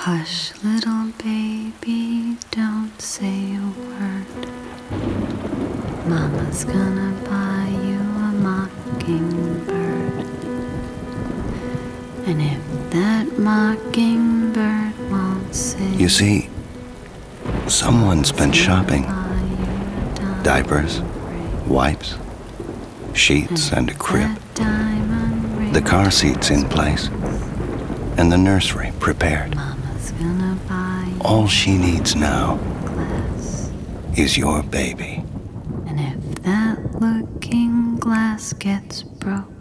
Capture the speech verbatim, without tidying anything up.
Hush, little baby, don't say a word. Mama's gonna buy you a mockingbird. And if that mockingbird won't sing, You see, someone's been shopping. Diapers, wipes, sheets, and a crib. The car seats in place, and the nursery prepared. All she needs now is your baby. And if that looking glass gets broke,